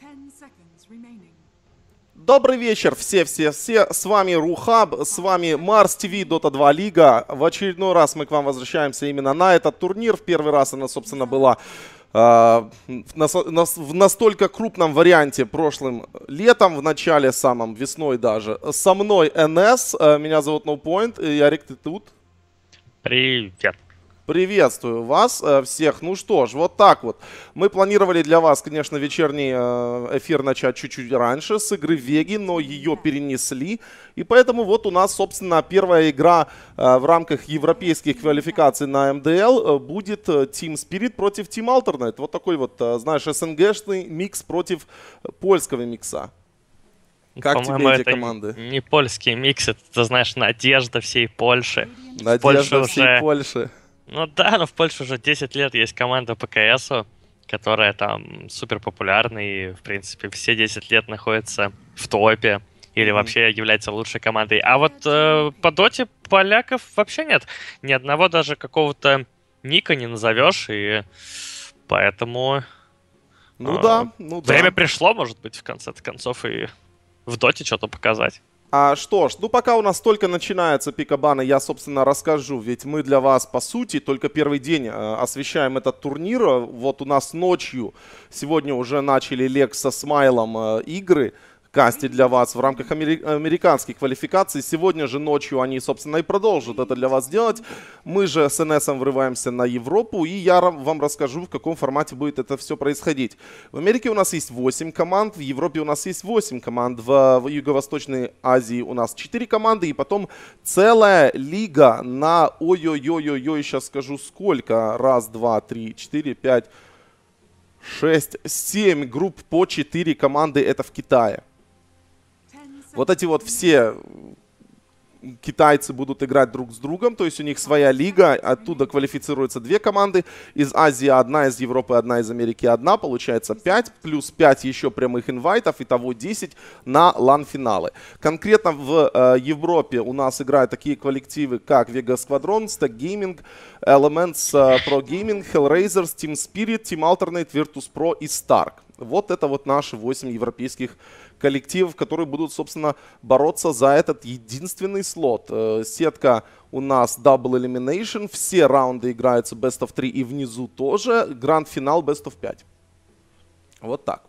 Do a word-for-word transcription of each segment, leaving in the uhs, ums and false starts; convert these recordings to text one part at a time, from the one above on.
Добрый вечер, все-все-все, с вами Рухаб, с вами Марс ТВ, Дота два Лига. В очередной раз мы к вам возвращаемся именно на этот турнир. В первый раз она, собственно, была э, в настолько крупном варианте прошлым летом, в начале, самом весной даже. Со мной эн эс, меня зовут NoPoint, Ярик, ты тут? Привет. Приветствую вас всех. Ну что ж, вот так вот. Мы планировали для вас, конечно, вечерний эфир начать чуть-чуть раньше с игры Веги, но ее перенесли. И поэтому вот у нас, собственно, первая игра в рамках европейских квалификаций на эм дэ эл будет Team Spirit против Team Alternate. Вот такой вот, знаешь, эс эн гэшный микс против польского микса. Как тебе эти это команды? Не польский микс, это, ты знаешь, надежда всей Польши. Надежда всей уже... Польши. Ну да, но в Польше уже десять лет есть команда по ка эсу, которая там супер популярна и, в принципе, все десять лет находится в топе или mm-hmm. вообще является лучшей командой. А вот э, по доте поляков вообще нет. Ни одного даже какого-то ника не назовешь, и поэтому... Ну э, да, ну да. Время пришло, может быть, в конце концов, и в доте что-то показать. А что ж, ну пока у нас только начинается пикабана, я, собственно, расскажу. Ведь мы для вас, по сути, только первый день э, освещаем этот турнир. Вот у нас ночью, сегодня уже начали Лекс со Смайлом э, игры. Кастить для вас в рамках амери- американских квалификаций. Сегодня же ночью они, собственно, и продолжат это для вас делать. Мы же с эн эсом врываемся на Европу, и я вам расскажу, в каком формате будет это все происходить. В Америке у нас есть восемь команд, в Европе у нас есть восемь команд, в, в Юго-Восточной Азии у нас четыре команды, и потом целая лига на ой-ой-ой-ой-ой, сейчас скажу сколько, раз, два, три, четыре, пять, шесть, семь групп по четыре команды, это в Китае. Вот эти вот все китайцы будут играть друг с другом, то есть у них своя лига, оттуда квалифицируются две команды, из Азии одна, из Европы одна, из Америки одна, получается пять, плюс пять еще прямых инвайтов, итого десять на лан-финалы. Конкретно в э, Европе у нас играют такие коллективы, как Vega Squadron, Stack Gaming, Elements э, Pro Gaming, Hellraisers, Team Spirit, Team Alternate, Virtus.pro и Stark. Вот это вот наши восемь европейских коллективов, которые будут, собственно, бороться за этот единственный слот. Э, сетка у нас Double Elimination, все раунды играются Best of три и внизу тоже, гранд-финал Best of пять. Вот так.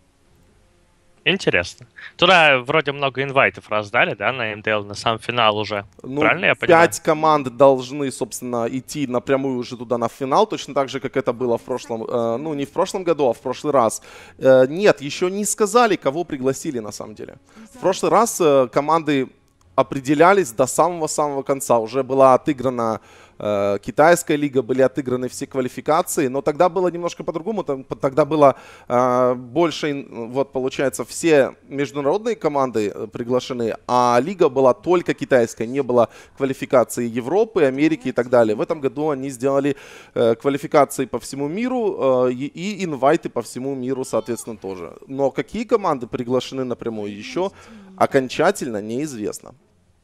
Интересно. Туда вроде много инвайтов раздали, да, на эм дэ эл, на сам финал уже. Ну, правильно я понимаю? Пять команд должны, собственно, идти напрямую уже туда на финал, точно так же, как это было в прошлом, э, ну, не в прошлом году, а в прошлый раз. Э, нет, еще не сказали, кого пригласили на самом деле. В прошлый раз э, команды определялись до самого-самого конца. Уже была отыграна э, китайская лига, были отыграны все квалификации, но тогда было немножко по-другому. Тогда было э, больше, вот получается, все международные команды приглашены, а лига была только китайская, не было квалификации Европы, Америки и так далее. В этом году они сделали э, квалификации по всему миру э, и, и инвайты по всему миру, соответственно, тоже. Но какие команды приглашены напрямую, еще окончательно неизвестно.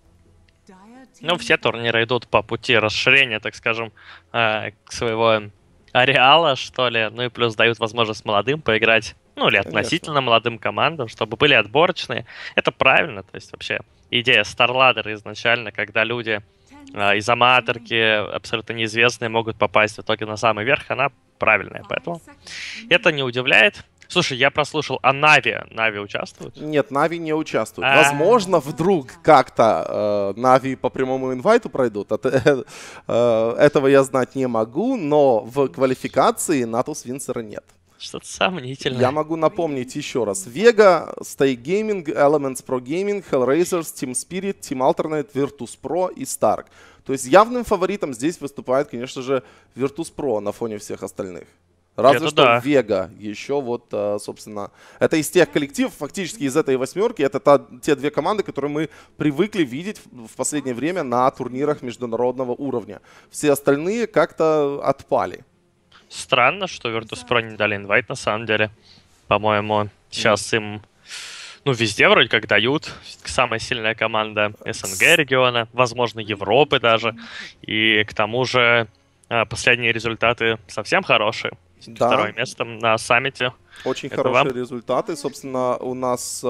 Ну, все турниры идут по пути расширения, так скажем, э, своего ареала, что ли. Ну и плюс дают возможность молодым поиграть, ну или относительно Конечно. молодым командам, чтобы были отборочные. Это правильно, то есть вообще идея StarLadder изначально, когда люди э, из аматорки, абсолютно неизвестные, могут попасть в итоге на самый верх, она правильная, поэтому это не удивляет. Слушай, я прослушал, а Нави, Нави участвуют? Нет, Нави не участвуют. А-а-а. Возможно, вдруг как-то э, Нави по прямому инвайту пройдут. Это, э, этого я знать не могу, но в квалификации Натус Винсера нет. Что-то сомнительное. Я могу напомнить еще раз. Vega, Stay Gaming, Elements Pro Gaming, Hellraisers, Team Spirit, Team Alternate, Virtus.pro и Stark. То есть явным фаворитом здесь выступает, конечно же, Virtus.pro на фоне всех остальных. Разве это что да. Vega еще вот, собственно, это из тех коллективов, фактически из этой восьмерки, это та, те две команды, которые мы привыкли видеть в последнее время на турнирах международного уровня. Все остальные как-то отпали. Странно, что Virtus.pro не дали инвайт на самом деле. По-моему, сейчас им, ну, везде вроде как дают. Самая сильная команда эс эн гэ региона, возможно, Европы даже. И к тому же последние результаты совсем хорошие. Да. Второе место на саммите. Очень Это хорошие вам. результаты. Собственно, у нас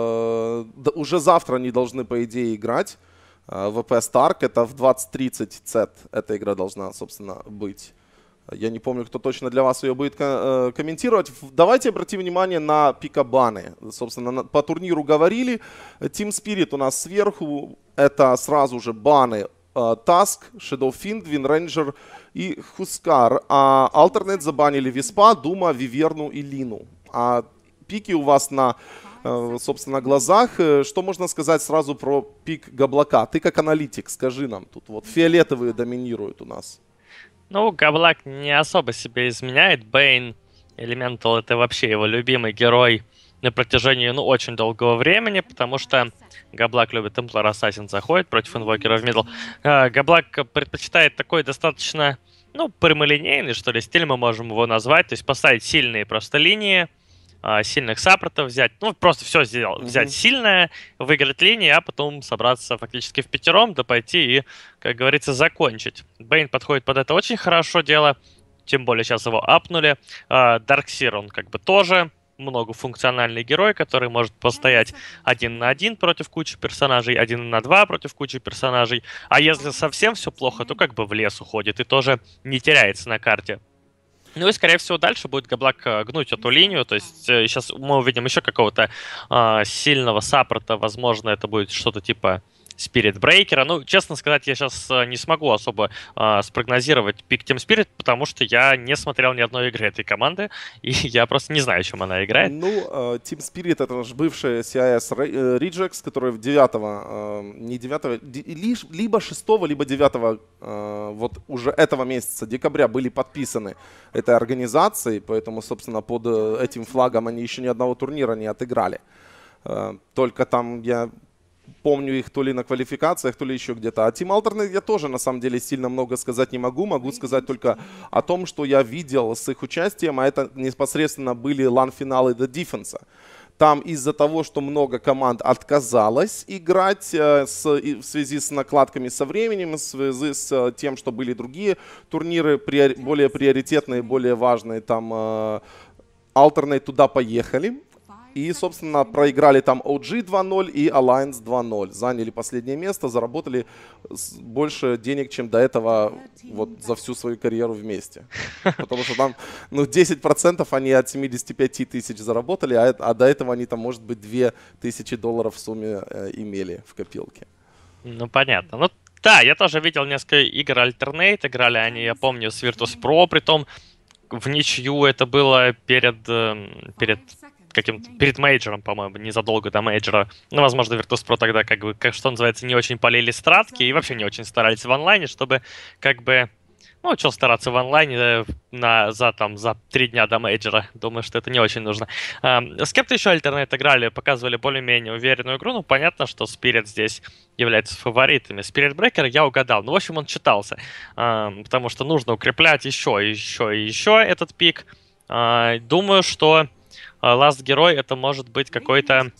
э, д- уже завтра они должны, по идее, играть. Э, ВП Старк, это в двадцать тридцать цет эта игра должна, собственно, быть. Я не помню, кто точно для вас ее будет ко- э, комментировать. В- Давайте обратим внимание на пикабаны. Собственно, на- по турниру говорили. Team Spirit у нас сверху. Это сразу же баны э, Task, Shadow Fiend, Wind Ranger и Хускар. А Alternate забанили Виспа, Дума, Виверну и Лину. А пики у вас на, э, собственно, глазах. Э, Что можно сказать сразу про пик Габлака? Ты как аналитик, скажи нам. Тут вот фиолетовые доминируют у нас. Ну, Габлак не особо себя изменяет. Бэйн, Элементал, это вообще его любимый герой на протяжении, ну, очень долгого времени, потому что Габлак любит Темплар Ассасин, заходит против инвокера в мидл. А, Габлак предпочитает такой достаточно, ну, прямолинейный, что ли, стиль мы можем его назвать, то есть поставить сильные просто линии, а, сильных саппортов взять, ну, просто все сделать, Мгм. взять сильное, выиграть линии, а потом собраться фактически в пятером, да пойти и, как говорится, закончить. Бэйн подходит под это очень хорошо дело, тем более сейчас его апнули. А, Дарксир, он как бы тоже многофункциональный герой, который может постоять один на один против кучи персонажей, один на два против кучи персонажей. А если совсем все плохо, то как бы в лес уходит и тоже не теряется на карте. Ну и, скорее всего, дальше будет Габлак э, гнуть эту линию. То есть э, сейчас мы увидим еще какого-то а, сильного саппорта. Возможно, это будет что-то типа Spirit Breaker. Ну, честно сказать, я сейчас не смогу особо а, спрогнозировать пик Team Spirit, потому что я не смотрел ни одной игры этой команды, и я просто не знаю, чем она играет. Ну, э, Team Spirit это наш бывший си ай эс Re- э, Rejects, который в девятого, э, не девятого, ди- лишь- либо шестого, либо девятого э, вот уже этого месяца, декабря, были подписаны этой организацией, поэтому, собственно, под э, этим флагом они еще ни одного турнира не отыграли. Э, Только там я помню их то ли на квалификациях, то ли еще где-то. А Team Alternate я тоже, на самом деле, сильно много сказать не могу. Могу сказать только о том, что я видел с их участием, а это непосредственно были лан-финалы The Defense. Там из-за того, что много команд отказалось играть э, с, и в связи с накладками со временем, в связи с э, тем, что были другие турниры приори- более приоритетные, более важные, там э, Alternate туда поехали. И, собственно, проиграли там о джи два ноль и Alliance два ноль. Заняли последнее место, заработали с- больше денег, чем до этого вот за всю свою карьеру вместе. Потому что там, ну, десять процентов они от семидесяти пяти тысяч заработали, а, это- а до этого они там, может быть, две тысячи долларов в сумме э, имели в копилке. Ну, понятно. Ну, да, я тоже видел несколько игр Alternate. Играли они, я помню, с Virtus.pro, притом в ничью это было перед, эм, перед каким-то, перед мейджором, по-моему, незадолго до мейджора. Ну, возможно, Virtus.pro тогда, как бы, как что называется, не очень полили стратки и вообще не очень старались в онлайне, чтобы, как бы, ну, что стараться в онлайне э, на, за, там, за три дня до мейджора. Думаю, что это не очень нужно. Эм, С кем-то еще Alternate играли, показывали более-менее уверенную игру. Ну, понятно, что Spirit здесь является фаворитами. Spirit Breaker я угадал. Ну, в общем, он читался. Эм, Потому что нужно укреплять еще, и еще и еще этот пик. Э, Думаю, что э, Last Герой это может быть какой-то,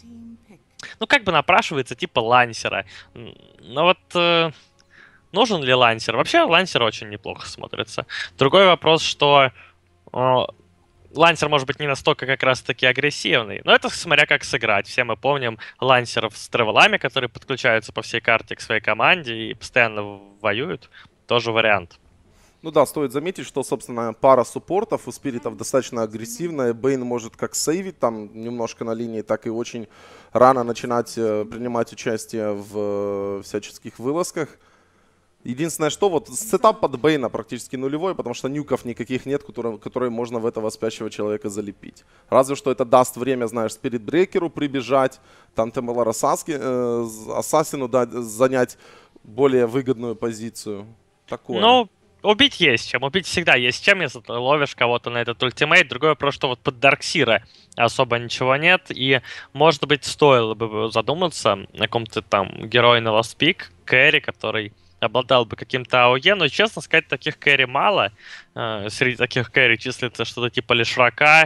ну, как бы напрашивается, типа лансера. М, Но вот э, нужен ли лансер? Вообще лансер очень неплохо смотрится. Другой вопрос, что э, лансер может быть не настолько как раз-таки агрессивный. Но это смотря как сыграть. Все мы помним лансеров с тревелами, которые подключаются по всей карте к своей команде и постоянно воюют. Тоже вариант. Ну да, стоит заметить, что, собственно, пара суппортов у спиритов достаточно агрессивная. Бэйн может как сейвить там немножко на линии, так и очень рано начинать э, принимать участие в э, всяческих вылазках. Единственное, что вот сетап под Бэйна практически нулевой, потому что нюков никаких нет, которые, которые можно в этого спящего человека залепить. Разве что это даст время, знаешь, Спирит Брекеру прибежать, там Темплар э, Ассасину дать, занять более выгодную позицию. Такое. Ну, убить есть чем. Убить всегда есть чем, если ты ловишь кого-то на этот ультимейт. Другой вопрос, что вот под Дарксира особо ничего нет. И, может быть, стоило бы задуматься о каком-то там герое на Last Pick, Кэрри, который обладал бы каким-то АОЕ, но, честно сказать, таких кэрри мало. Э, Среди таких кэрри числится что-то типа Лишрака.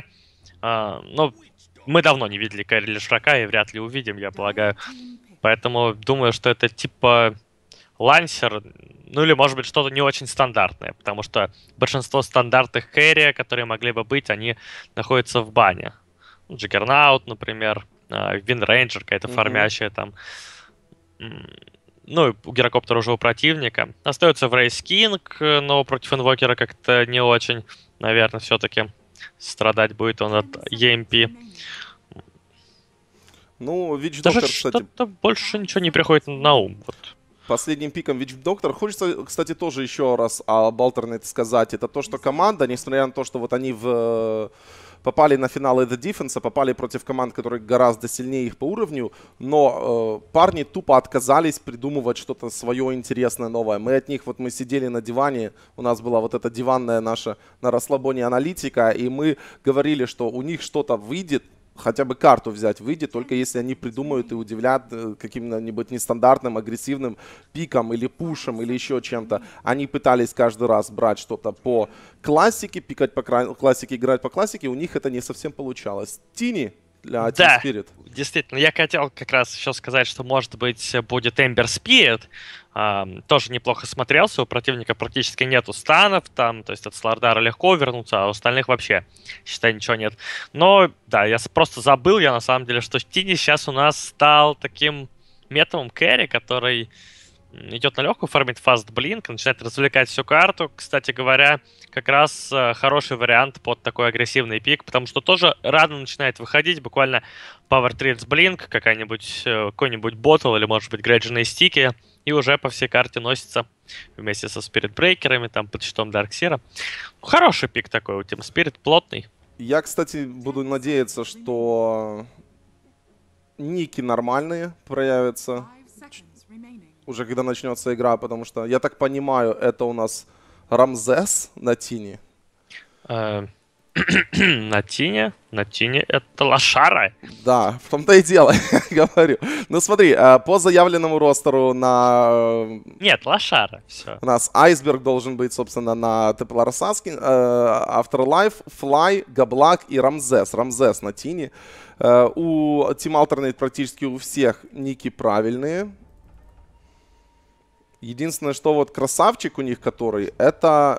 Э, Ну, мы давно не видели кэрри Лишрака и вряд ли увидим, я полагаю. Поэтому думаю, что это типа Лансер, ну или может быть что-то не очень стандартное, потому что большинство стандартных кэрри, которые могли бы быть, они находятся в бане. Джиггернаут, например, Винрейнджер, какая-то Мгм. фармящая там. М, Ну, и у Гирокоптера уже у противника. Остается Врейс Кинг, но против Инвокера как-то не очень, наверное, все-таки страдать будет он от и эм пи. Ну, Вич Даже Доктор, кстати, что-то больше ничего не приходит на ум. Вот. последним пиком Вич Доктор. Хочется, кстати, тоже еще раз об Alternate сказать. Это то, что команда, несмотря на то, что вот они в, попали на финалы The Defense, попали против команд, которые гораздо сильнее их по уровню, но э, парни тупо отказались придумывать что-то свое интересное, новое. Мы от них, вот мы сидели на диване, у нас была вот эта диванная наша на расслабоне аналитика, и мы говорили, что у них что-то выйдет, хотя бы карту взять выйдет, только если они придумают и удивлят э, каким-нибудь нестандартным, агрессивным пиком или пушем или еще чем-то. Они пытались каждый раз брать что-то по классике, пикать по кра- классике, играть по классике. У них это не совсем получалось. Тини для Team Да, Spirit. действительно. Я хотел как раз еще сказать, что, может быть, будет Ember Spirit. А, тоже неплохо смотрелся. У противника практически нету станов. Там, то есть от Слардара легко вернуться, а у остальных вообще, считай, ничего нет. Но, да, я с- просто забыл, я на самом деле, что Тини сейчас у нас стал таким метовым кэрри, который м, идет на легкую, фармит фаст блинк, начинает развлекать всю карту. Кстати говоря, как раз э, хороший вариант под такой агрессивный пик, потому что тоже рано начинает выходить, буквально Power Trips Blink, какая-нибудь, э, какой-нибудь ботл или, может быть, грэдженные стики, и уже по всей карте носится вместе со Spirit Breaker'ами, там, под щитом Дарксира. Хороший пик такой у Team Spirit, плотный. Я, кстати, буду надеяться, что ники нормальные проявятся уже когда начнется игра, потому что, я так понимаю, это у нас Рамзес на Тини. Э, На Тине, на Тине это лошара. Да, в том-то и дело, я говорю. Ну смотри, э, по заявленному ростеру на... э, Нет, лошара, все. У нас Айсберг должен быть, собственно, на Темплар Assassin, э, Afterlife, Fly, Габлак и Рамзес. Рамзес на Тини. Э, У Team Alternate практически у всех ники правильные. Единственное, что вот красавчик у них, который, это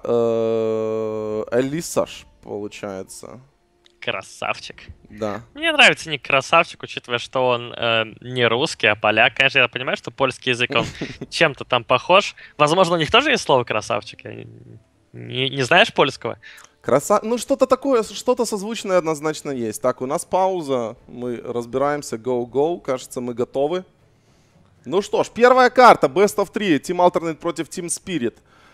э, Элисаш, получается. Красавчик. Да. Мне нравится ник красавчик, учитывая, что он э, не русский, а поляк. Конечно, я понимаю, что польский язык, он чем-то там похож. Возможно, у них тоже есть слово красавчик. Я не, не- не знаешь польского? Краса... Ну, что-то такое, что-то созвучное однозначно есть. Так, у нас пауза, мы разбираемся, go-go, кажется, мы готовы. Ну что ж, первая карта, Best of три, Team Alternate против Team Spirit.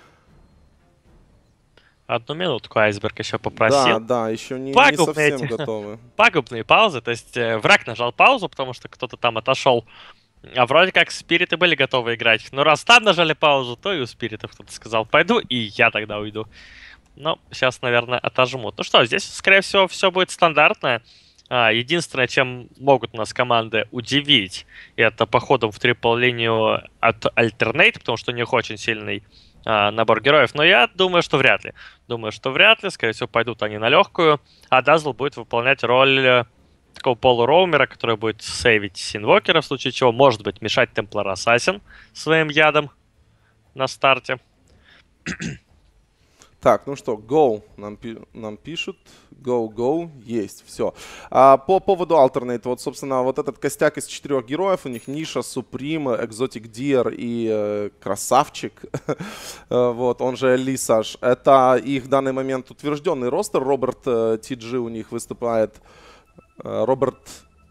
Одну минутку Айсберг еще попросил. Да, да, еще не, не Пагубные совсем эти. готовы. Пагубные паузы, то есть э, враг нажал паузу, потому что кто-то там отошел. А вроде как спириты были готовы играть. Но раз там нажали паузу, то и у спиритов кто-то сказал, пойду, и я тогда уйду. Ну, сейчас, наверное, отожмут. Ну что, здесь, скорее всего, все будет стандартное. А, единственное, чем могут у нас команды удивить, это походом в трипл-линию от Alternate, потому что у них очень сильный а, набор героев. Но я думаю, что вряд ли. Думаю, что вряд ли. Скорее всего, пойдут они на легкую. А Дазл будет выполнять роль э, такого полуроумера, который будет сейвить инвокера, в случае чего, может быть, мешать Темплар Ассасин своим ядом на старте. Так, ну что, go нам, пи- нам пишут. Go, go, есть, все. А, по поводу Alternate, вот, собственно, вот этот костяк из четырех героев, у них Ниша, Суприм, Экзотик Диер и э, Красавчик, Э, вот, он же Лисаш. Это их в данный момент утвержденный ростер. Роберт э, Ти Джи у них выступает, э, Роберт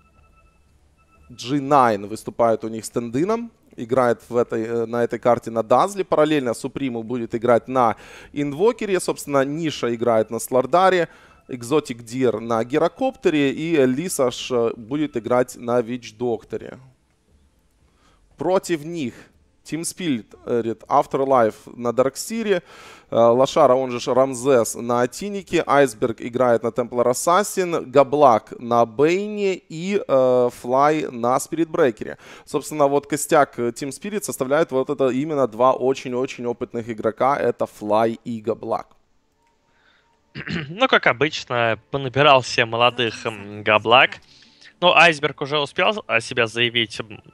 джи девять выступает у них с Тендином. Играет в этой, э, на этой карте на Дазле. Параллельно Суприму будет играть на Инвокере. Собственно, Ниша играет на Слардаре. Экзотик Дир на Герокоптере. И Лисаш э, будет играть на Вич Докторе. Против них Team Spirit, Afterlife на Дарксире, Лошара, он же Рамзес на Атинике, Айсберг играет на Templar Assassin, Габлак на Бейне и э, Флай на Spirit Breaker. Собственно, вот костяк Team Spirit составляет вот это именно два очень-очень опытных игрока, это Флай и Габлак. Ну, как обычно, понабирал все молодых м, Габлак. Ну, Айсберг уже успел о себя заявить. М,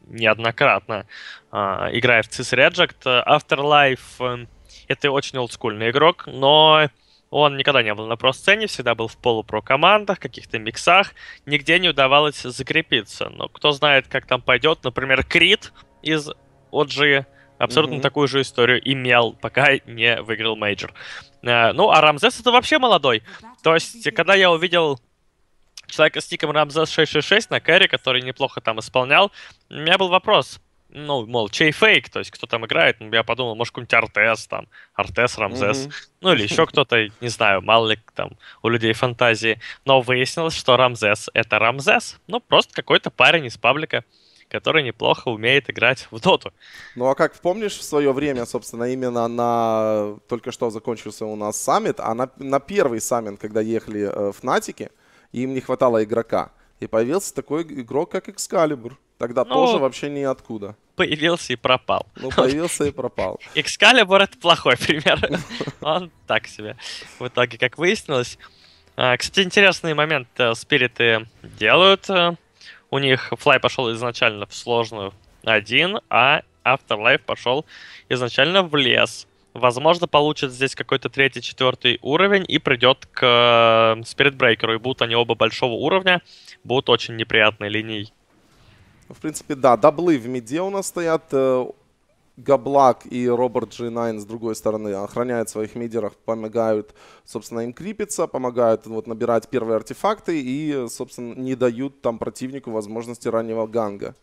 неоднократно, э, играя в Sys Reject. Afterlife э, это очень олдскульный игрок, но он никогда не был на про-сцене, всегда был в полупро командах, каких-то миксах, нигде не удавалось закрепиться. Но кто знает, как там пойдет. Например, Крит из о джи абсолютно mm-hmm. такую же историю имел, пока не выиграл мейджор. Э, ну, а Рамзес это вообще молодой. То есть, когда я увидел человека с ником Рамзес шесть шесть шесть на кэри, который неплохо там исполнял, у меня был вопрос. Ну, мол, чей фейк, то есть кто там играет. Я подумал, может, какой-нибудь Артес, там, Артес, Рамзес, mm-hmm. ну или еще кто-то, не знаю, мало ли там у людей фантазии. Но выяснилось, что Рамзес — это Рамзес. Ну, просто какой-то парень из паблика, который неплохо умеет играть в доту. Ну, а как помнишь, в свое время, собственно, именно на... Только что закончился у нас саммит, а на, на первый саммит, когда ехали э, Фнатики, им не хватало игрока. И появился такой игрок, как Excalibur. Тогда ну, тоже вообще ниоткуда. Появился и пропал. Ну, появился и пропал. Excalibur — это плохой пример. Он так себе. В итоге, как выяснилось. Кстати, интересный момент спириты делают. У них Fly пошел изначально в сложную один, а Afterlife пошел изначально в лес. Возможно, получит здесь какой-то третий, четвертый уровень и придет к Spirit Breaker. И будут они оба большого уровня. Будут очень неприятной линией. В принципе, да. Даблы в миде у нас стоят. Габлак и Роберт джи найн с другой стороны охраняют своих мидеров, помогают, собственно, им крипиться, помогают вот набирать первые артефакты и, собственно, не дают там противнику возможности раннего ганга.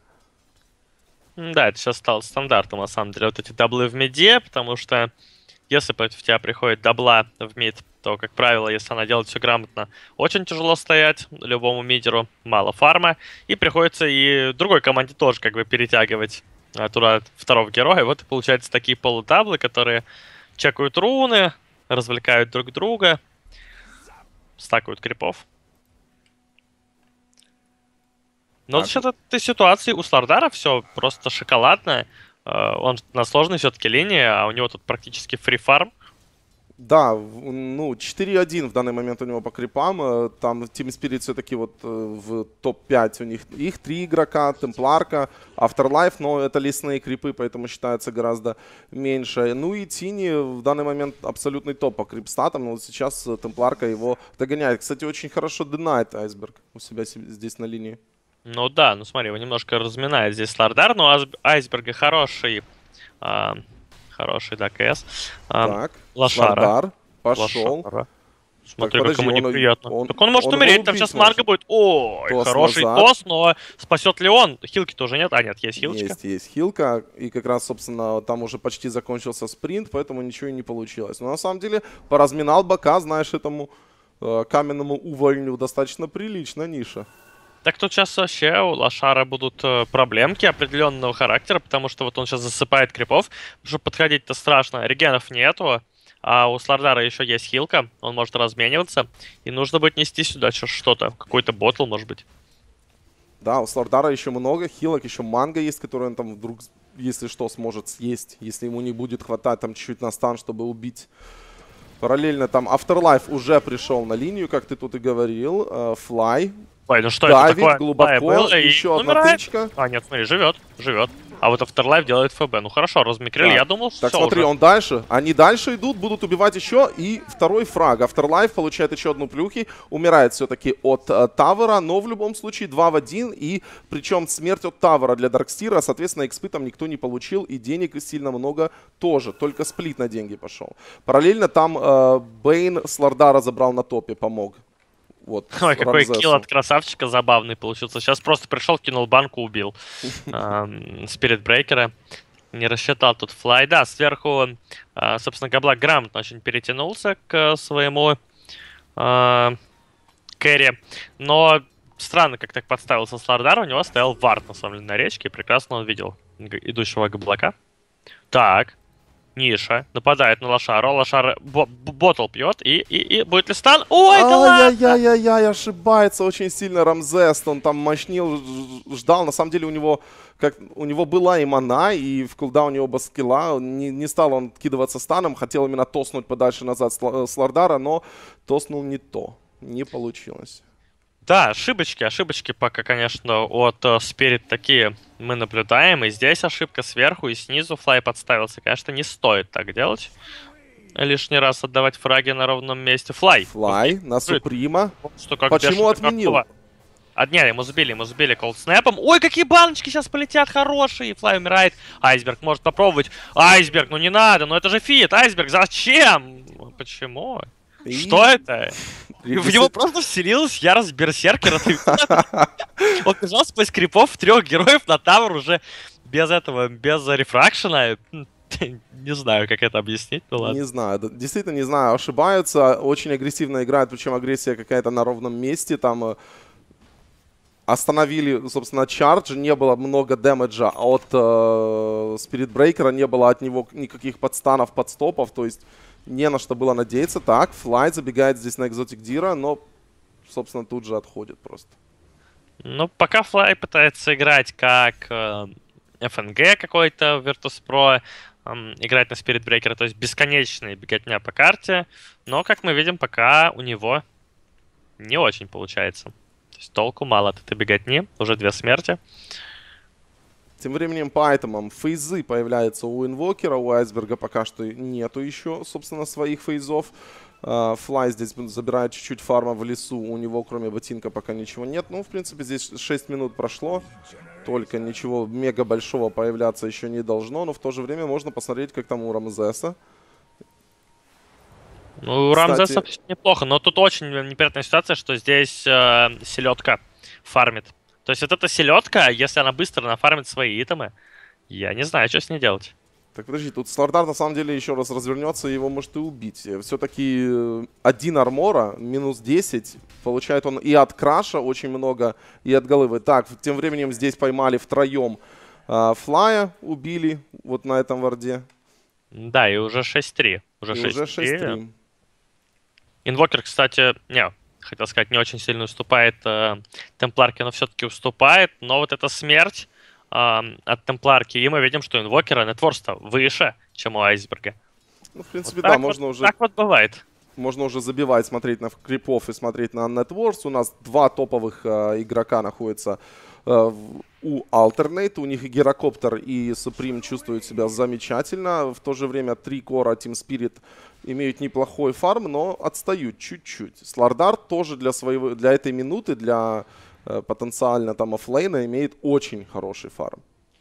Да, это сейчас стало стандартом, на самом деле, вот эти даблы в миде, потому что если против тебя приходит дабла в мид, то, как правило, если она делает все грамотно, очень тяжело стоять любому мидеру, мало фарма, и приходится и другой команде тоже как бы перетягивать туда второго героя. Вот и получаются такие полудаблы, которые чекают руны, развлекают друг друга, стакают крипов. Но за счет этой ситуации у Слардара все просто шоколадно. Он на сложной все-таки линии, а у него тут практически фри-фарм. Да, ну, четыре один в данный момент у него по крипам. Там Team Spirit все-таки вот в топ пять у них. Их три игрока, Темпларка, Afterlife, но это лесные крипы, поэтому считается гораздо меньше. Ну и Тини в данный момент абсолютный топ по крипстатам, но вот сейчас Темпларка его догоняет. Кстати, очень хорошо динает Айсберг у себя здесь на линии. Ну да, ну смотри, его немножко разминает здесь Слардар, но Айсберга хороший... А... Хороший, да, КС. Так, Лошара. Слардар пошел. Лошара. Смотри, так, подожди, как ему неприятно. Он, так он может он умереть, там сейчас Марго будет. Ой, тос хороший назад. Тос, но спасет ли он? Хилки тоже нет? А, нет, есть хилочка. Есть, есть хилка. И как раз, собственно, там уже почти закончился спринт, поэтому ничего и не получилось. Но на самом деле поразминал бока, знаешь, этому э, каменному увольню достаточно прилично ниша. Так тут сейчас вообще у Лошара будут э, проблемки определенного характера, потому что вот он сейчас засыпает крипов, чтобы подходить-то страшно. Регенов нету, а у Слардара еще есть хилка, он может размениваться, и нужно будет нести сюда что-то, какой-то ботл, может быть. Да, у Слардара еще много хилок, еще манго есть, который он там вдруг, если что, сможет съесть, если ему не будет хватать там чуть-чуть на стан, чтобы убить. Параллельно там Afterlife уже пришел на линию, как ты тут и говорил, Fly. Ой, ну что Давид, это такое? Глубоко, было, еще и одна умирает. тычка. А, нет, смотри, живет, живет. А вот Afterlife делает ФБ. Ну хорошо, размикрили, да. Я думал, что так, все смотри, уже. Он дальше. Они дальше идут, будут убивать еще. И второй фраг. Afterlife получает еще одну плюхи. Умирает все-таки от uh, Тавера, но в любом случае два в один. И причем смерть от Тавера для Даркстира. Соответственно, экспы там никто не получил. И денег сильно много тоже. Только сплит на деньги пошел. Параллельно там uh, Бейн Слардара забрал на топе, помог. Вот, ой, какой Рамзесу. Килл от красавчика забавный получился. Сейчас просто пришел, кинул банку, убил Спирит Брейкера. Не рассчитал тут Флай. Да, сверху, собственно, Габлак грамотно очень перетянулся к своему кэрри. Но странно, как так подставился Слардар. У него стоял вард, на самом деле, на речке. И прекрасно он видел идущего Габлака. Так. Ниша нападает на Лошару. Лошара ботл пьет. И, и, и будет ли стан? Ой, да ладно! Ай-яй-яй-яй, ошибается очень сильно Рамзес. Он там мощнил, ждал. На самом деле у него, как, у него была и мана, и в кулдауне оба скилла. Не, не стал он кидываться станом. Хотел именно тоснуть подальше назад с Лардара, но тоснул не то. Не получилось. Да, ошибочки, ошибочки пока, конечно, от uh, Spirit такие мы наблюдаем. И здесь ошибка сверху, и снизу флай подставился. Конечно, не стоит так делать. Лишний раз отдавать фраги на ровном месте. Флай. Флай на Суприма. Что, как Почему отменил? А, нет, ему забили, ему забили колдснэпом. Ой, какие баночки сейчас полетят хорошие. Флай умирает. Айсберг может попробовать. Айсберг, ну не надо, ну это же фит. Айсберг, зачем? Почему? И... Что это? И в него просто вселилась ярость берсеркера. Он бежал сквозь крипов трех героев на тавр уже без этого, без рефракшена. Не знаю, как это объяснить, ну ладно. Не знаю, действительно не знаю, ошибаются, очень агрессивно играют, причем агрессия какая-то на ровном месте, там остановили, собственно, чардж, не было много дэмэджа от э, Spirit Breaker, не было от него никаких подстанов, подстопов, то есть не на что было надеяться. Так, Флай забегает здесь на Exotic Dira, но, собственно, тут же отходит просто. Ну, пока Флай пытается играть как э, эф эн джи какой-то, Virtus.pro, э, играть на Spirit Breaker, то есть бесконечная беготня по карте, но, как мы видим, пока у него не очень получается. То есть толку мало от этой беготни, уже две смерти. Тем временем по айтемам фейзы появляются у Инвокера, у Айсберга пока что нету еще, собственно, своих фейзов. Флай здесь забирает чуть-чуть фарма в лесу, у него кроме ботинка пока ничего нет. Ну, в принципе, здесь шесть минут прошло, только ничего мега большого появляться еще не должно, но в то же время можно посмотреть, как там у Рамзеса. Ну, у Рамзеса Кстати... неплохо, но тут очень неприятная ситуация, что здесь э, селедка фармит. То есть вот эта селедка, если она быстро нафармит свои итемы, я не знаю, что с ней делать. Так подожди, тут Слардар на самом деле еще раз развернется, его может и убить. Все-таки один армора, минус десять, получает он и от краша очень много, и от головы. Так, тем временем здесь поймали втроем э, Флая, убили вот на этом варде. Да, и уже шесть три. Уже шесть три. Инвокер, кстати, не, хотел сказать, не очень сильно уступает э, Темпларке, но все-таки уступает. Но вот эта смерть э, от Темпларки, и мы видим, что Инвокера нетворс-то выше, чем у Айсберга. Ну, в принципе, вот да, можно вот, уже... Так вот бывает. Можно уже забивать, смотреть на крипов и смотреть на нетворс. У нас два топовых э, игрока находятся э, у Alternate. У них и Герокоптер, и Supreme чувствуют себя замечательно. В то же время три кора Team Spirit имеют неплохой фарм, но отстают чуть-чуть. Слардар тоже для, своего, для этой минуты, для э, потенциально там оффлейна имеет очень хороший фарм.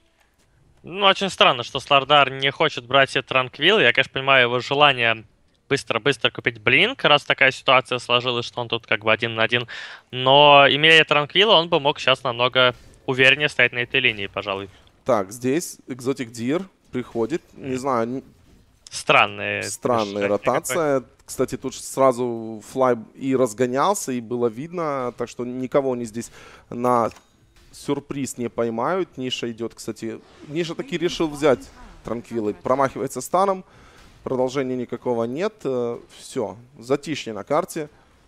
Ну, очень странно, что Слардар не хочет брать себе Транквилл. Я, конечно, понимаю его желание быстро-быстро купить Блинк, раз такая ситуация сложилась, что он тут как бы один на один. Но, имея Транквилла, он бы мог сейчас намного увереннее стоять на этой линии, пожалуй. Так, здесь Exotic Deer приходит. Не знаю... Странная, Странная ротация. Какой. Кстати, тут сразу Флай и разгонялся, и было видно. Так что никого они здесь на сюрприз не поймают. Ниша идет, кстати. Ниша таки решил взять Транквиллы. Промахивается станом. Продолжения никакого нет. Все, затишье на карте.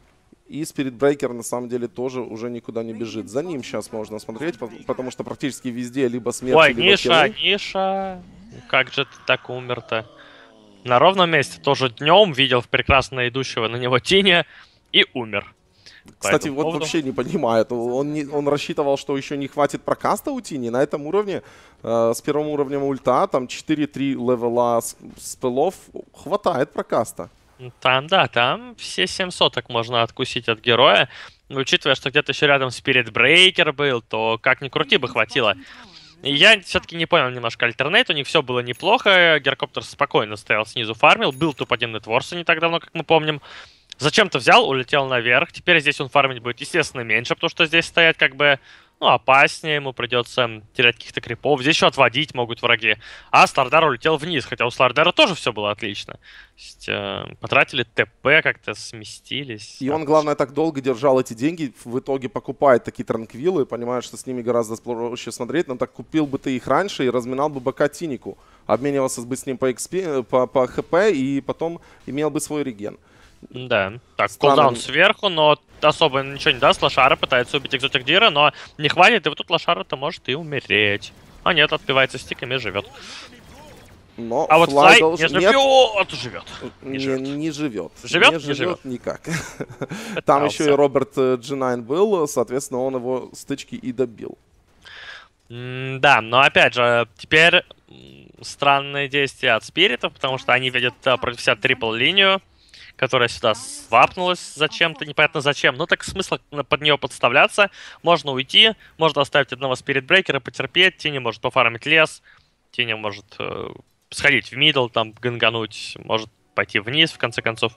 И Spirit Breaker на самом деле тоже уже никуда не бежит. За ним сейчас можно смотреть, потому что практически везде либо смерть, Ой, либо Ниша, киллы. Ниша. Как же ты так умер-то? На ровном месте тоже днем видел прекрасно идущего на него Тиня и умер. Кстати, вот поводу... вообще не понимает. Он, не, он рассчитывал, что еще не хватит прокаста у Тини. На этом уровне, э, с первым уровнем ульта, там четыре-три левела спелов, хватает прокаста. Там, да, там все семь соток можно откусить от героя. Но учитывая, что где-то еще рядом Spirit Breaker был, то как ни крути бы хватило. И я все-таки не понял немножко альтернейт, у них все было неплохо, Герокоптер спокойно стоял снизу, фармил, был топ-один нетворса не так давно, как мы помним. Зачем-то взял, улетел наверх, теперь здесь он фармить будет, естественно, меньше, потому что здесь стоять как бы, ну, опаснее, ему придется терять каких-то крипов, здесь еще отводить могут враги. А Слардар улетел вниз, хотя у Слардара тоже все было отлично. То есть, э, потратили ТП, как-то сместились. И он, главное, так долго держал эти деньги, в итоге покупает такие транквиллы, понимает, что с ними гораздо проще смотреть, но так купил бы ты их раньше и разминал бы БК Тинику, обменивался бы с ним по, экс пи, по, по ХП и потом имел бы свой реген. Да, так, кулдаун сверху, но особо ничего не даст. Лошара пытается убить Exotic Dira, но не хватит, и вот тут Лошара-то может и умереть. А нет, отпивается стиками и живет. Но а вот Флай долж... не живет, Нет, живет. Не, не, не живет. Живет? Не, не живет живет никак. Там еще и Роберт Джи найн был, соответственно, он его стычки и добил. Mm, да, но опять же, теперь странные действия от спиритов, потому что они видят uh, против себя трипл-линию, которая сюда свапнулась зачем-то, непонятно зачем. Ну так смысла под нее подставляться. Можно уйти, можно оставить одного спирит-брейкера, потерпеть, Тини может пофармить лес, Тини может э, сходить в мидл, там гангануть, может пойти вниз, в конце концов.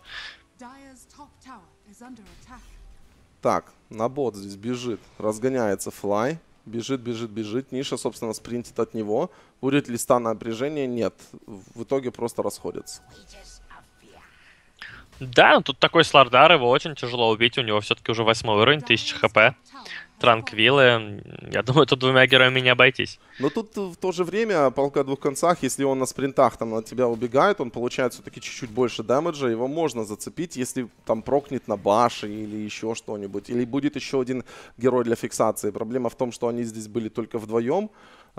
Так, на бот здесь бежит, разгоняется Флай. Бежит, бежит, бежит. Ниша, собственно, спринтит от него. Будет ли стан напряжения? Нет. В итоге просто расходятся. Да, ну тут такой Слардар, его очень тяжело убить. У него все-таки уже восьмой уровень, тысяча хп. Транквилы. Я думаю, тут двумя героями не обойтись. Но тут в то же время палка о двух концах. Если он на спринтах там на тебя убегает, он получает все-таки чуть-чуть больше дэмэджа. Его можно зацепить, если там прокнет на баше или еще что-нибудь. Или будет еще один герой для фиксации. Проблема в том, что они здесь были только вдвоем.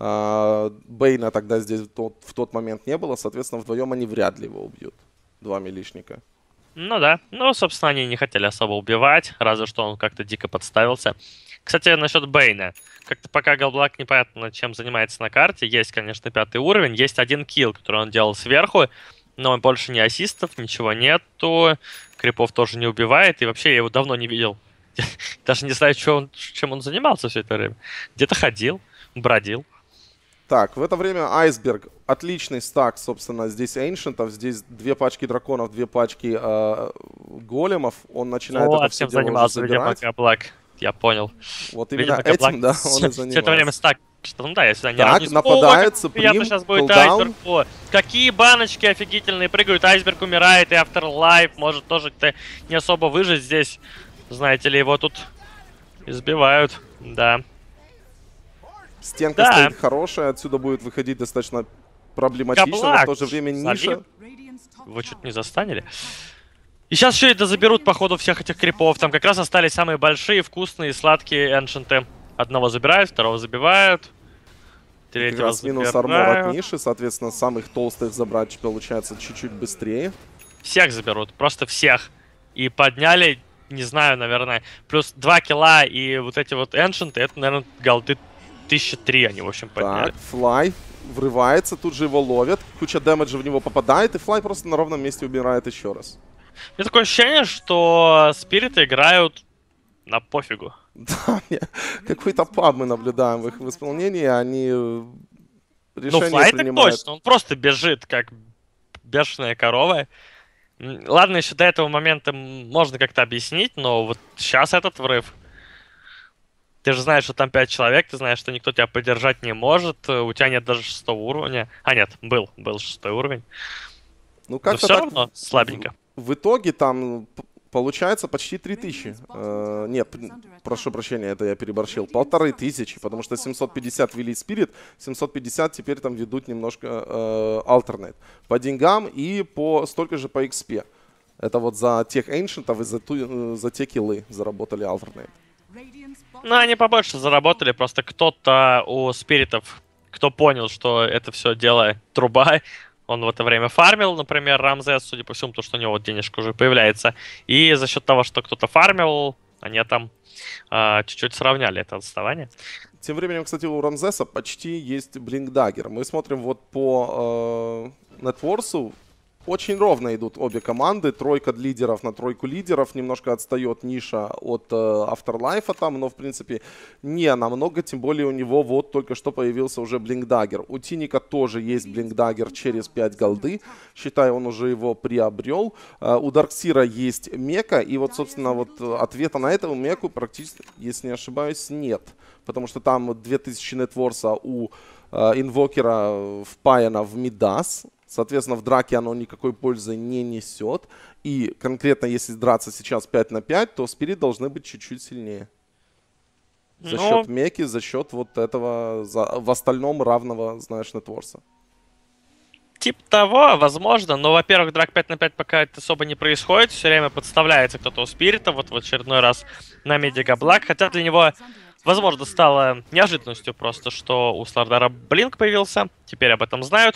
Бейна тогда здесь в тот, в тот момент не было. Соответственно, вдвоем они вряд ли его убьют. Два милишника. Ну да. Ну, собственно, они не хотели особо убивать. Разве что он как-то дико подставился. Кстати, насчет Бейна. Как-то пока Галблак непонятно, чем занимается на карте. Есть, конечно, пятый уровень. Есть один килл, который он делал сверху. Но больше не ассистов, ничего нету. Крипов тоже не убивает. И вообще я его давно не видел. Даже не знаю, он, чем он занимался все это время. Где-то ходил, бродил. Так, в это время Айсберг. Отличный стак, собственно, здесь Эншентов. Здесь две пачки драконов, две пачки э, големов. Он начинает О, это все чем занимался, видимо, Габлак. Я понял. Вот именно видимо, этим, да, он и занимался. Все это время стак. Что, ну да, я сюда не Так, разниц... нападается, О, приятно сейчас будет Айсберг. О, какие баночки офигительные прыгают. Айсберг умирает, и Afterlife может тоже не особо выжить здесь. Знаете ли, его тут избивают. Да. Стенка да. стоит хорошая, отсюда будет выходить достаточно проблематично, Габлак. но в то же время ниша. Его чуть не застанили. И сейчас еще это заберут, походу, всех этих крипов. Там как раз остались самые большие, вкусные, сладкие эншенты. Одного забирают, второго забивают. Третьего забирают. Минус армор от ниши, соответственно, самых толстых забрать получается чуть-чуть быстрее. Всех заберут, просто всех. И подняли, не знаю, наверное, плюс два килла и вот эти вот эншенты, это, наверное, голды тысяча три они, в общем, подняли. Так, Флай врывается, тут же его ловят, куча дэмэджа в него попадает, и Флай просто на ровном месте убирает еще раз. У меня такое ощущение, что спириты играют на пофигу. Да, какой-то паб мы наблюдаем в их исполнении, они решения ну, Флай принимают. Так точно, он просто бежит, как бешеная корова. Ладно, еще до этого момента можно как-то объяснить, но вот сейчас этот врыв. Ты же знаешь, что там пять человек, ты знаешь, что никто тебя поддержать не может, у тебя нет даже шестого уровня. А, нет, был, был шестой уровень. Ну, как-то все так... равно слабенько. В итоге там получается почти три тысячи. Э, нет, прошу прощения, это я переборщил. Полторы тысячи, потому что семьсот пятьдесят ввели Spirit, семьсот пятьдесят теперь там ведут немножко э, Alternate. По деньгам и по столько же по икс пи. Это вот за тех Ancient'ов и за, ту, за те киллы заработали Alternate. Ну, они побольше заработали, просто кто-то у спиритов, кто понял, что это все дело труба, он в это время фармил, например, Рамзес, судя по всему, потому что у него вот денежка уже появляется. И за счет того, что кто-то фармил, они там э, чуть-чуть сравняли это отставание. Тем временем, кстати, у Рамзеса почти есть Блинкдаггер. Мы смотрим вот по э, нетворсу. Очень ровно идут обе команды. Тройка лидеров на тройку лидеров. Немножко отстает ниша от э, Afterlife там, но в принципе не намного. Тем более у него вот только что появился уже Блинкдаггер. У Тиника тоже есть Блинкдаггер через пять голды. Считай, он уже его приобрел. Э, у Дарксира есть мека. И вот, собственно, вот ответа на этого меку практически, если не ошибаюсь, нет. Потому что там две тысячи нетворса у э, инвокера впаяно в Мидас. Соответственно, в драке оно никакой пользы не несет. И конкретно, если драться сейчас пять на пять, то Спирит должны быть чуть-чуть сильнее. За Но... счет меки, за счет вот этого, за, в остальном равного, знаешь, нетворса. Тип того, возможно. Но, во-первых, драк пять на пять пока это особо не происходит. Все время подставляется кто-то у Спирита. Вот в очередной раз на миде Габлак. Хотя для него, возможно, стало неожиданностью просто, что у Слардара Блинк появился. Теперь об этом знают.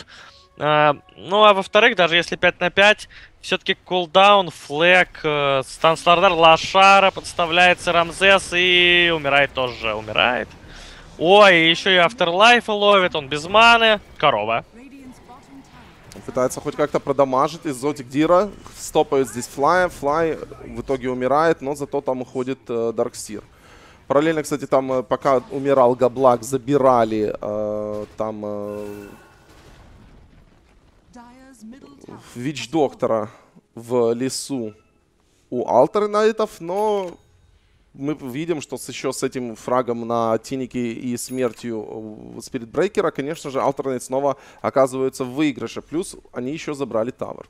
А, ну, а во-вторых, даже если пять на пять, все-таки кулдаун, флэк, э, стан Слардар, Лошара, подставляется Рамзес и умирает тоже, умирает. Ой, еще и Afterlife ловит, он без маны. Корова. Он пытается хоть как-то продамажить. Экзотик Дира стопает здесь Флая. Флай в итоге умирает, но зато там уходит э, Дарксир. Параллельно, кстати, там, э, пока умирал Габлак, забирали э, там э, Вич-доктора в лесу у Альтернейтов, но мы видим, что с, еще с этим фрагом на Тинике и смертью Спиритбрейкера, конечно же, Альтернейт снова оказывается в выигрыше. Плюс они еще забрали тавер.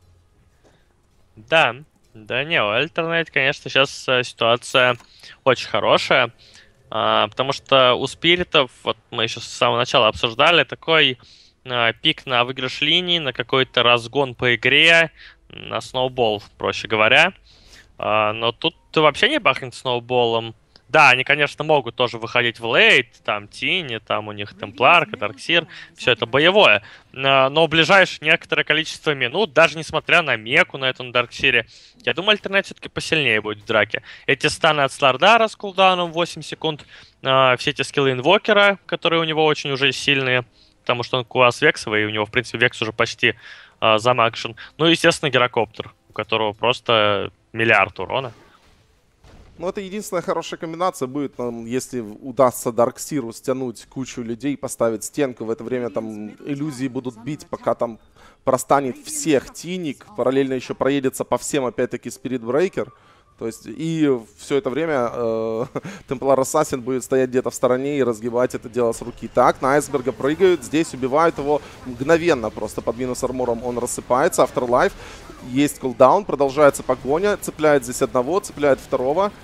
Да, да не, у Альтернейт, конечно, сейчас э, ситуация очень хорошая. А, потому что у Спиритов, вот мы еще с самого начала обсуждали, такой а, пик на выигрыш линии, на какой-то разгон по игре, на сноубол, проще говоря. А, но тут вообще не пахнет сноуболом. Да, они, конечно, могут тоже выходить в лейт, там Тини, там у них Темпларка, Дарксир, все это боевое. А, но в ближайшее некоторое количество минут, даже несмотря на меку на этом Дарксире, я думаю, Альтернейт все-таки посильнее будет в драке. Эти станы от Слардара с кулдауном восемь секунд, а, все эти скиллы инвокера, которые у него очень уже сильные, потому что он класс вексовый, и у него, в принципе, векс уже почти а, замакшен. Ну и, естественно, гирокоптер, у которого просто миллиард урона. Ну, это единственная хорошая комбинация будет, нам, если удастся Дарксиру стянуть кучу людей, поставить стенку. В это время там иллюзии будут бить, пока там простанет всех Тиник. Параллельно еще проедется по всем, опять-таки, Спиритбрейкер. То есть, и все это время э, Темплар Ассасин будет стоять где-то в стороне и разгибать это дело с руки. Так, на Айсберга прыгают, здесь убивают его мгновенно, просто под минус армором он рассыпается. Afterlife, есть кулдаун, продолжается погоня, цепляет здесь одного, цепляет второго.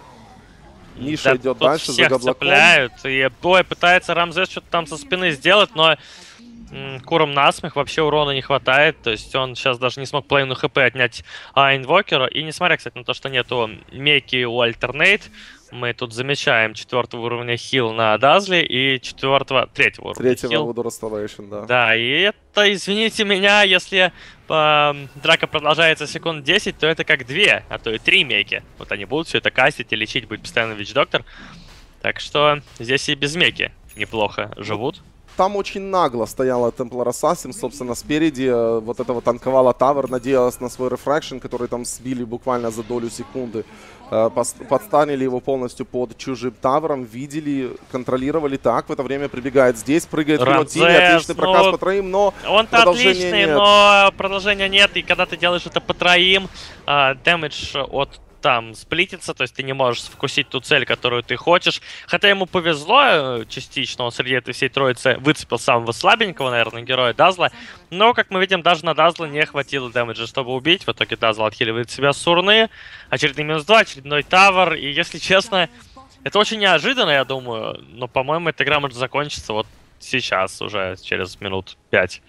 Ниша да, идет дальше за Габлаком. Цепляют, и бой пытается Рамзес что-то там со спины сделать, но Куром насмех, вообще урона не хватает, то есть он сейчас даже не смог половину хп отнять а, инвокера. И несмотря, кстати, на то, что нету меки у Альтернейт, мы тут замечаем четвертого уровня хил на Дазле и четвертого, третьего уровня Третьего хил. Voodoo Restoration, да. Да, и это, извините меня, если э, драка продолжается секунд десять, то это как две, а то и три меки. Вот они будут все это кастить и лечить, будет постоянно Вич-доктор. Так что здесь и без меки неплохо живут. Там очень нагло стояла Темплар Ассасин, собственно, спереди. Вот этого танковала тавер, надеялась на свой рефракшн, который там сбили буквально за долю секунды. Подстанили его полностью под чужим тавером, видели, контролировали. Так, в это время прибегает здесь, прыгает вперед Тини, отличный проказ ну, по троим, но он-то отличный, нет. Но продолжения нет. И когда ты делаешь это по троим, дэмэдж от там сплитится, то есть ты не можешь вкусить ту цель, которую ты хочешь. Хотя ему повезло частично, он среди этой всей троицы выцепил самого слабенького, наверное, героя Дазла. Но, как мы видим, даже на Дазла не хватило дэмэджа, чтобы убить. В итоге Дазл отхиливает себя с урны. Очередной минус два, очередной тавер. И, если честно, это очень неожиданно, я думаю. Но, по-моему, эта игра может закончиться вот сейчас, уже через минут пять.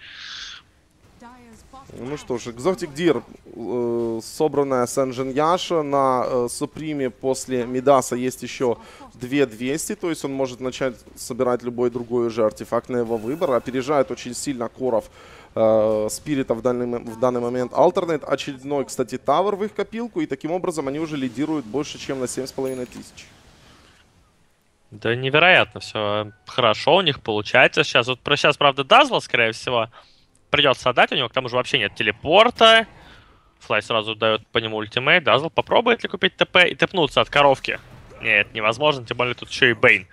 Ну что ж, Exotic Deer, э, собранная с Engine Yasha на э, Суприме после Мидаса есть еще две двести, то есть он может начать собирать любой другой уже артефакт на его выбор. Опережает очень сильно коров э, Спирита в данный, в данный момент Альтернейт. Очередной, кстати, тавер в их копилку, и таким образом они уже лидируют больше, чем на семь с половиной тысяч. Да невероятно все хорошо у них получается сейчас. Вот про сейчас, правда, Дазла, скорее всего, придется отдать, у него к тому же вообще нет телепорта. Флай сразу дает по нему ультимейт. Дазл попробует ли купить ТП и тэпнуться от коровки? Нет, невозможно, тем более тут еще и Бейн.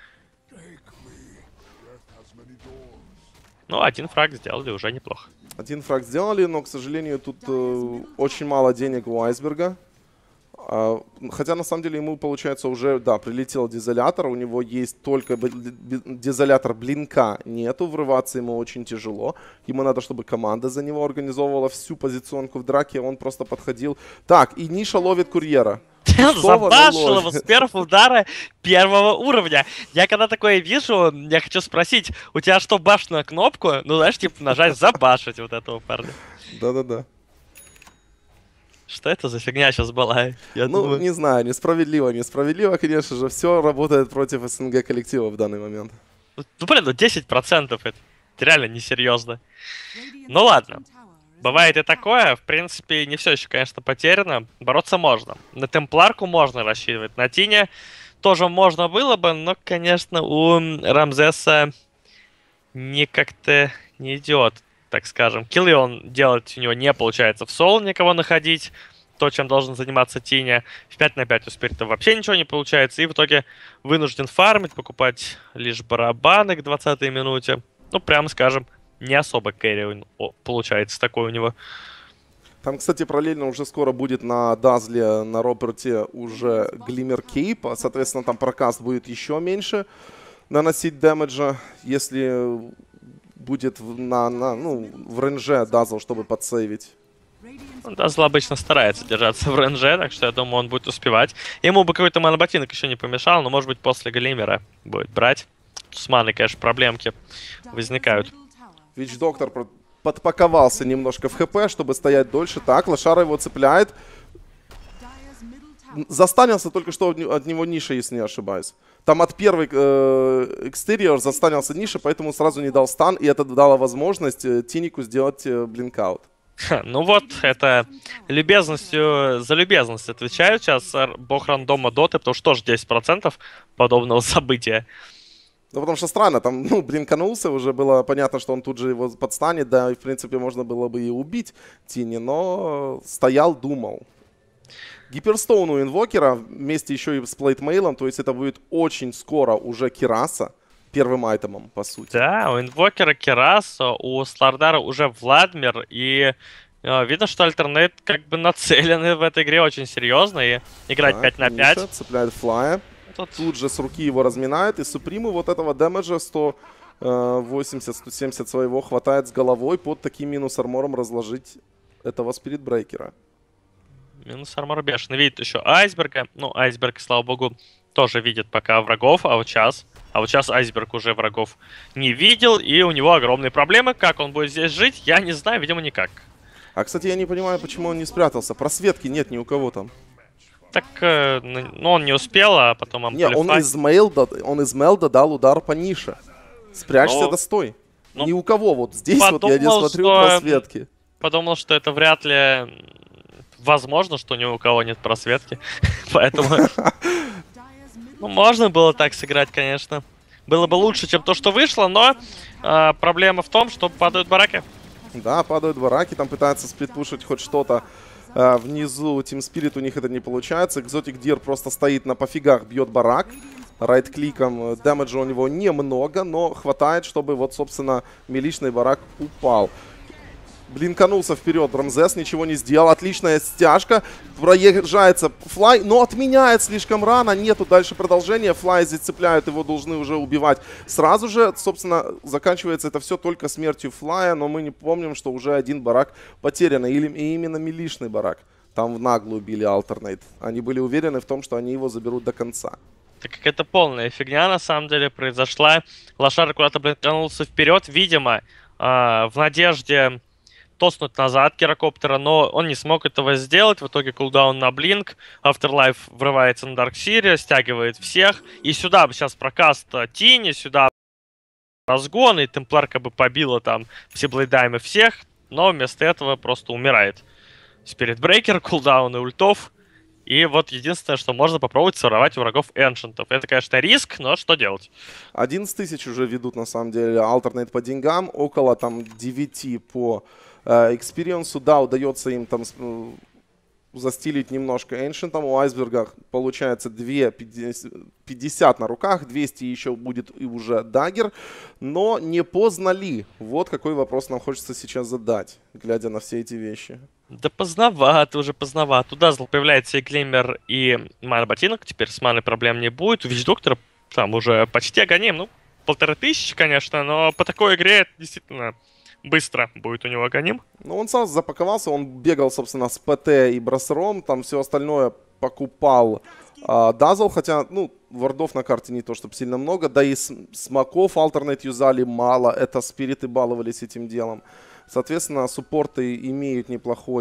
Ну, один фраг сделали, уже неплохо. Один фраг сделали, но, к сожалению, тут э, очень мало денег у Айсберга. Uh, хотя, на самом деле, ему, получается, уже, да, прилетел дизолятор. У него есть только дизолятор блинка. Нету, врываться ему очень тяжело. Ему надо, чтобы команда за него организовывала всю позиционку в драке. Он просто подходил. Так, и Ниша ловит курьера. Забашил его с первого удара первого уровня. Я когда такое вижу, я хочу спросить, у тебя что, баш на кнопку? Ну, знаешь, типа нажать забашить вот этого парня. Да-да-да. Что это за фигня сейчас была? Я ну, думаю... не знаю, несправедливо, несправедливо, конечно же. Все работает против СНГ коллектива в данный момент. Ну, блин, ну десять процентов это Это реально несерьезно. Ну ладно. Бывает и такое. В принципе, не все еще, конечно, потеряно. Бороться можно. На Темпларку можно рассчитывать. На Тине тоже можно было бы, но, конечно, у Рамзеса не как-то не идет, так скажем. Киллы он делать у него не получается. В соло никого находить. То, чем должен заниматься Тиня. В пять на пять у Спирита вообще ничего не получается. И в итоге вынужден фармить, покупать лишь барабаны к двадцатой минуте. Ну, прямо скажем, не особо кэрри получается такой у него. Там, кстати, параллельно уже скоро будет на Дазле, на Роберте уже Глиммер Кейп. Соответственно, там прокаст будет еще меньше наносить дэмэджа, если будет на, на, ну, в рейнже Дазл, чтобы подсейвить. Дазл обычно старается держаться в рейнже, так что я думаю, он будет успевать. Ему бы какой-то моноботинок еще не помешал, но, может быть, после Глиммера будет брать. С маной, конечно, проблемки возникают. Вич-доктор подпаковался немножко в ХП, чтобы стоять дольше. Так, Лошара его цепляет. Застанился только что от него Ниша, если не ошибаюсь. Там от первой э, экстерьер застанился Ниша, поэтому сразу не дал стан. И это дало возможность э, Тинику сделать э, блинкаут. Ну вот, это любезностью за любезность отвечаю сейчас бог рандома доты, потому что тоже десять процентов подобного события. Ну, потому что странно, там, ну, блинканулся, уже было понятно, что он тут же его подстанет, да, и, в принципе, можно было бы и убить Тини, но стоял, думал. Гиперстоун у инвокера вместе еще и с плейтмейлом, то есть это будет очень скоро уже Кираса первым айтемом, по сути. Да, у инвокера Кираса, у Слардара уже Владмир, и э, видно, что Альтернейт как бы нацелены в этой игре очень серьезно, и играть так, пять на пять. Ниша цепляет флая. Тут... Тут же с руки его разминает, и Суприму вот этого дэмэджа сто восемьдесят — сто семьдесят своего хватает с головой под таким минус-армором разложить этого спиритбрейкера. Минус-армор бешеный. Видит еще Айсберга. Ну, Айсберг, слава богу, тоже видит пока врагов, а вот сейчас... А вот сейчас Айсберг уже врагов не видел, и у него огромные проблемы. Как он будет здесь жить, я не знаю, видимо, никак. А, кстати, я не понимаю, почему он не спрятался. Просветки нет ни у кого там. Так, э, ну он не успел, а потом амплифай. Не, он из Мелда, он из Мелда дал удар по нише. Спрячься, ну, да стой. Ну, ни у кого, вот здесь подумал, вот я не смотрю что... просветки. Подумал, что это вряд ли возможно, что ни у кого нет просветки. Поэтому... Ну, можно было так сыграть, конечно. Было бы лучше, чем то, что вышло, но э, проблема в том, что падают бараки. Да, падают бараки, там пытаются сплитпушить хоть что-то. Uh, внизу Team Spirit у них это не получается. Exotic Deer просто стоит на пофигах, бьет барак. Райт-кликом дэмэджа у него немного, но хватает, чтобы вот, собственно, миличный барак упал. Блинканулся вперед, Рамзес ничего не сделал. Отличная стяжка. Проезжается Флай, но отменяет слишком рано. Нету дальше продолжения. Флай здесь цепляют, его должны уже убивать. Сразу же, собственно, заканчивается это все только смертью Флая. Но мы не помним, что уже один барак потерян. Или и именно милишный барак. Там в наглую били Альтернейт. Они были уверены в том, что они его заберут до конца. Так как это полная фигня, на самом деле, произошла. Лошар куда-то блинканулся вперед. Видимо, э, в надежде... тоснуть назад Гирокоптера, но он не смог этого сделать. В итоге кулдаун на блинк. Afterlife врывается на Дарксире, стягивает всех. И сюда бы сейчас прокаст Тини, сюда разгон, и Темпларка бы побила там все блейдаймы всех, но вместо этого просто умирает. Спиритбрейкер, кулдаун и ультов. И вот единственное, что можно попробовать своровать у врагов эншентов. Это, конечно, риск, но что делать? одиннадцать тысяч уже ведут, на самом деле, Альтернейт по деньгам. Около там девяти по экспириенсу. Да, удается им там застилить немножко эншентом. У Айсберга получается две пятьдесят на руках. двести еще будет и уже даггер. Но не поздно ли? Вот какой вопрос нам хочется сейчас задать, глядя на все эти вещи. Да поздновато, уже поздновато. Туда появляется и Глиммер, и мана-ботинок. Теперь с маной проблем не будет. У Вич-доктора там уже почти агоним. Ну, полторы тысячи, конечно, но по такой игре это действительно быстро будет у него агоним. Ну, он сразу запаковался, он бегал, собственно, с ПТ и бросером. Там все остальное покупал а, Дазл, хотя, ну, вардов на карте не то, чтобы сильно много. Да и смоков Альтернейт юзали мало. Это спириты баловались этим делом. Соответственно, суппорты имеют неплохой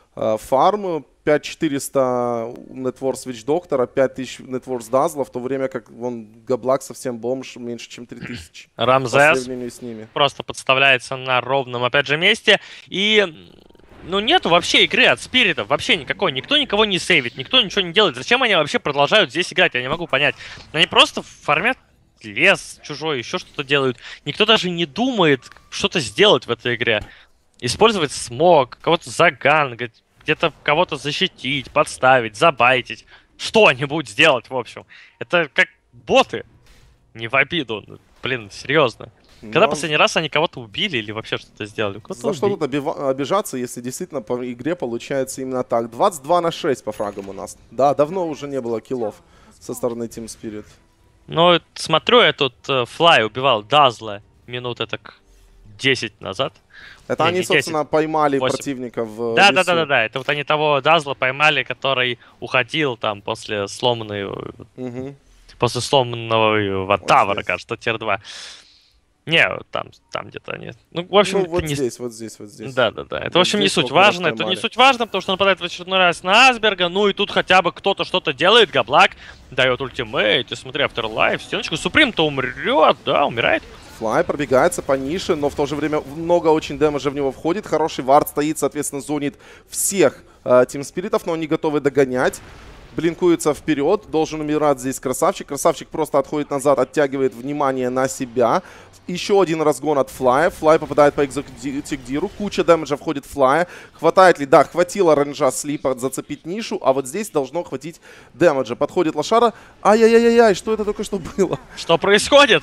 э, фарм, пять четыреста нетворс Witch Доктора, пять тысяч нетворс Дазла, в то время как вон Габлак совсем бомж, меньше чем три тысячи. Рамзес с ними. Просто подставляется на ровном, опять же, месте. И, ну, нету вообще игры от спиритов, вообще никакой. Никто никого не сейвит, никто ничего не делает. Зачем они вообще продолжают здесь играть, я не могу понять. Они просто фармят лес чужой, еще что-то делают. Никто даже не думает что-то сделать в этой игре. Использовать смог, кого-то загангать, где-то кого-то защитить, подставить, забайтить. Что-нибудь сделать, в общем. Это как боты. Не в обиду. Блин, серьезно. Но... Когда последний раз они кого-то убили или вообще что-то сделали? За что тут обижаться, если действительно по игре получается именно так? двадцать два на шесть по фрагам у нас. Да, давно уже не было киллов со стороны Team Spirit. Ну, смотрю, я тут Флай убивал Дазла минуты так десять назад. Это не, они, не собственно, поймали восемь противника в да, да, да, да, да. Это вот они того Дазла поймали, который уходил там после сломанной... Угу. После сломанного Тавра, вот кажется, тир два. Не, там, там где-то они... Ну, в общем, ну, вот не... здесь, вот здесь, вот здесь. Да, да, да. Это, вот в общем, не суть важно. Это не суть важно, потому что нападает в очередной раз на Асберга. Ну и тут хотя бы кто-то что-то делает. Габлак дает ультимейт. И смотри, Afterlife, стеночку. Суприм-то умрет, да, умирает. Флай пробегается по нише, но в то же время много очень дэмэджа в него входит. Хороший вард стоит, соответственно, зонит всех э, Team Spirit'ов, но они готовы догонять. Блинкуется вперед, должен умирать здесь красавчик. Красавчик просто отходит назад, оттягивает внимание на себя. Еще один разгон от Флая. Флай попадает по экзотик-диру. Куча дэмэджа входит Флая. Хватает ли? Да, хватило рейнджа слипа зацепить нишу, а вот здесь должно хватить дэмэджа. Подходит лошара. Ай-яй-яй-яй, что это только что было? Что происходит?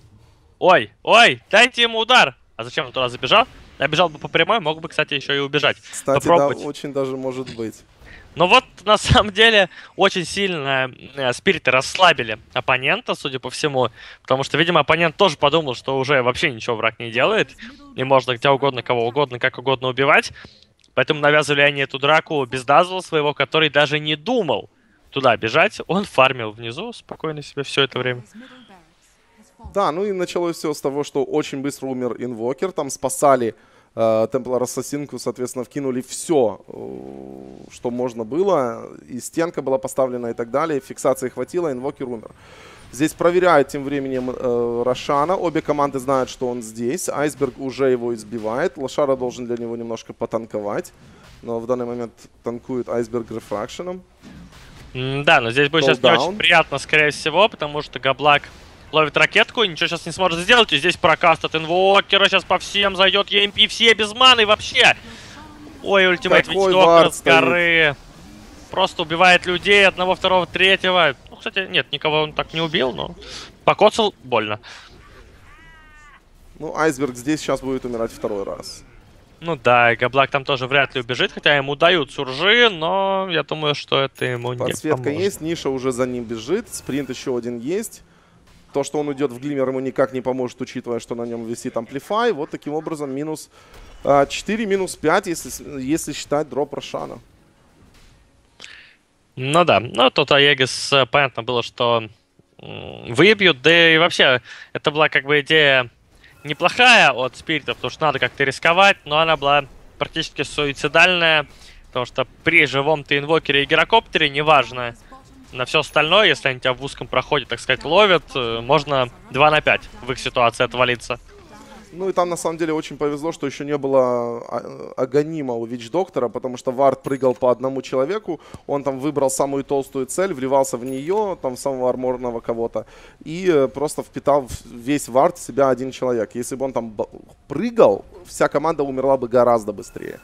Ой, ой, дайте ему удар. А зачем он туда забежал? Я бежал бы по прямой, мог бы, кстати, еще и убежать. Кстати, попробовать. Да, очень даже может быть. Но вот, на самом деле, очень сильно э, спириты расслабили оппонента, судя по всему. Потому что, видимо, оппонент тоже подумал, что уже вообще ничего враг не делает. И можно где угодно, кого угодно, как угодно убивать. Поэтому навязывали они эту драку без Дазла своего, который даже не думал туда бежать. Он фармил внизу спокойно себе все это время. Да, ну и началось все с того, что очень быстро умер Инвокер. Там спасали... Темплар Ассасинку, соответственно, вкинули все, что можно было. И стенка была поставлена и так далее. Фиксации хватило, Инвокер умер. Здесь проверяют тем временем э, Рошана. Обе команды знают, что он здесь. Айсберг уже его избивает. Лошара должен для него немножко потанковать. Но в данный момент танкует Айсберг рефракшеном. Mm, да, но здесь будет сейчас не очень приятно, скорее всего, потому что Габлак ловит ракетку, ничего сейчас не сможет сделать. И здесь прокаст от Инвокера сейчас по всем зайдет. и эм пи все без маны вообще. Ой, ультимейт Witch Doctor с горы. Просто убивает людей, одного, второго, третьего. Ну, кстати, нет, никого он так не убил, но покоцал больно. Ну, Айсберг здесь сейчас будет умирать второй раз. Ну да, и Габлак там тоже вряд ли убежит, хотя ему дают суржи, но я думаю, что это ему не поможет. Подсветка есть, ниша уже за ним бежит, спринт еще один есть. То, что он уйдет в Глиммер, ему никак не поможет, учитывая, что на нем висит амплифай. Вот таким образом минус четыре, минус пять, если, если считать дроп Рошана. Ну да, ну тут Аегис, понятно было, что выбьют, да и вообще, это была как бы идея неплохая от спиритов, потому что надо как-то рисковать, но она была практически суицидальная, потому что при живом-то инвокере и гирокоптере, неважно, на все остальное, если они тебя в узком проходе, так сказать, ловят, можно два на пять в их ситуации отвалиться. Ну и там на самом деле очень повезло, что еще не было агонима у Witch Доктора, потому что вард прыгал по одному человеку, он там выбрал самую толстую цель, вливался в нее, там в самого арморного кого-то, и просто впитал весь вард в себя один человек. Если бы он там прыгал, вся команда умерла бы гораздо быстрее.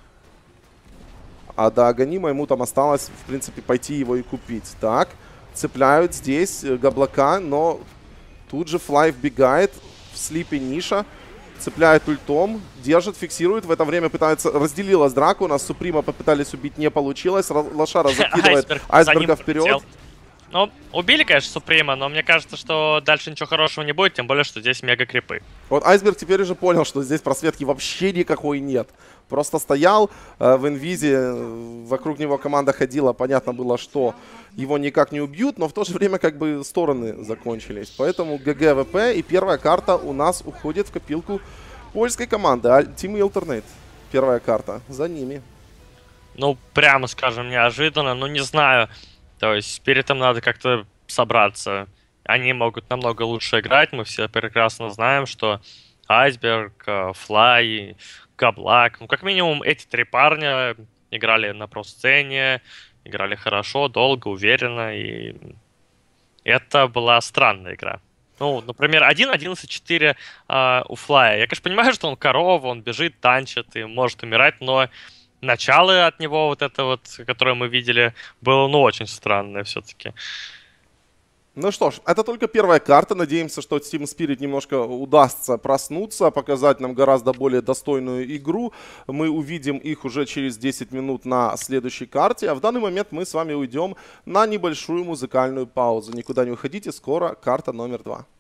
А до агонима ему там осталось, в принципе, пойти его и купить. Так, цепляют здесь Габлака, но тут же Флай вбегает в слипе ниша, цепляет ультом, держит, фиксирует. В это время пытается, разделилась драка, у нас Суприма попытались убить, не получилось. Лошара закидывает Айсберга вперед. Ну, убили, конечно, Суприма, но мне кажется, что дальше ничего хорошего не будет, тем более, что здесь мега-крипы. Вот Айсберг теперь уже понял, что здесь просветки вообще никакой нет. Просто стоял э, в инвизе, вокруг него команда ходила, понятно было, что его никак не убьют, но в то же время как бы стороны закончились. Поэтому ГГ ВП, и первая карта у нас уходит в копилку польской команды. Team Alternate. Первая карта за ними. ну, прямо скажем, неожиданно. Ну, не знаю. То есть спиритам надо как-то собраться. Они могут намного лучше играть. Мы все прекрасно знаем, что Айсберг, Флай, Габлак, ну, как минимум, эти три парня играли на про-сцене, играли хорошо, долго, уверенно, и это была странная игра. Ну, например, один одиннадцать четыре э, у Флая. Я, конечно, понимаю, что он корова, он бежит, танчит и может умирать, но начало от него, вот это вот, которое мы видели, было, ну, очень странное все-таки. Ну что ж, это только первая карта. Надеемся, что Team Spirit немножко удастся проснуться, показать нам гораздо более достойную игру. Мы увидим их уже через десять минут на следующей карте. А в данный момент мы с вами уйдем на небольшую музыкальную паузу. Никуда не уходите, скоро карта номер два.